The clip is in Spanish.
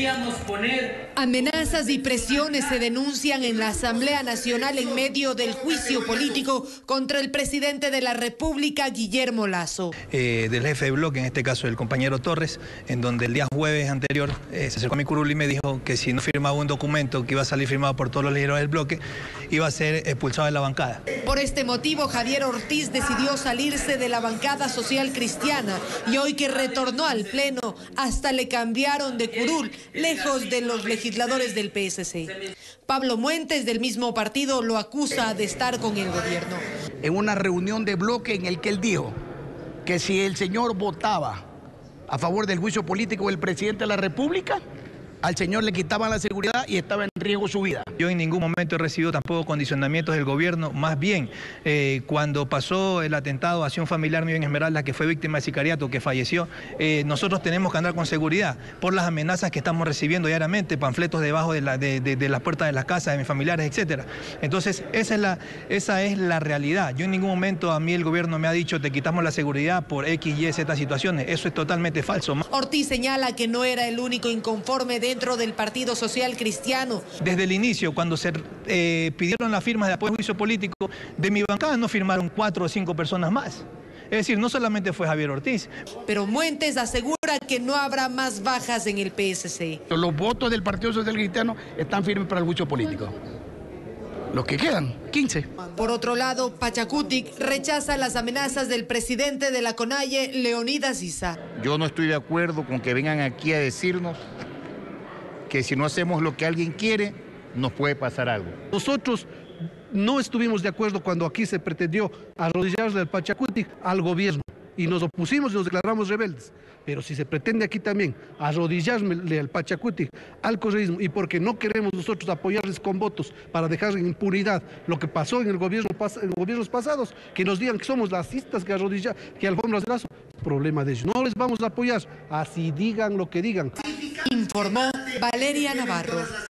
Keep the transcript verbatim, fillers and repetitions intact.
deberíamos poner... Amenazas y presiones se denuncian en la Asamblea Nacional en medio del juicio político contra el presidente de la República, Guillermo Lasso. Eh, del jefe de bloque, en este caso el compañero Torres, en donde el día jueves anterior eh, se acercó a mi curul y me dijo que si no firmaba un documento que iba a salir firmado por todos los líderes del bloque, iba a ser expulsado de la bancada. Por este motivo, Javier Ortiz decidió salirse de la bancada social cristiana y hoy que retornó al pleno, hasta le cambiaron de curul, lejos de los legisladores del P S C. Pablo Muentes, del mismo partido, lo acusa de estar con el gobierno. En una reunión de bloque en el que él dijo que si el señor votaba a favor del juicio político del presidente de la República, al señor le quitaban la seguridad y estaba en riesgo su vida. Yo en ningún momento he recibido tampoco condicionamientos del gobierno, más bien eh, cuando pasó el atentado hacia un familiar mío en Esmeralda que fue víctima de sicariato, que falleció, eh, nosotros tenemos que andar con seguridad por las amenazas que estamos recibiendo diariamente, panfletos debajo de, la, de, de, de las puertas de las casas de mis familiares, etcétera. Entonces esa es, la, esa es la realidad. Yo en ningún momento a mí el gobierno me ha dicho te quitamos la seguridad por X, Y, Z situaciones. Eso es totalmente falso. Ortiz señala que no era el único inconforme de dentro del Partido Social Cristiano. Desde el inicio, cuando se eh, pidieron las firmas de apoyo al juicio político, de mi bancada no firmaron cuatro o cinco personas más. Es decir, no solamente fue Javier Ortiz. Pero Muentes asegura que no habrá más bajas en el P S C. Los votos del Partido Social Cristiano están firmes para el juicio político. Los que quedan, quince. Por otro lado, Pachacutic rechaza las amenazas del presidente de la CONAIE, Leonidas Issa. Yo no estoy de acuerdo con que vengan aquí a decirnos que si no hacemos lo que alguien quiere, nos puede pasar algo. Nosotros no estuvimos de acuerdo cuando aquí se pretendió arrodillarle al Pachacutic al gobierno y nos opusimos y nos declaramos rebeldes. Pero si se pretende aquí también arrodillarle al Pachacutic, al correísmo, y porque no queremos nosotros apoyarles con votos para dejar en impunidad lo que pasó en el gobierno en gobiernos pasados, que nos digan que somos lacistas, que arrodillar, que alfombras de lazo, problema de ellos. No les vamos a apoyar, así digan lo que digan. Informó Valeria Navarro.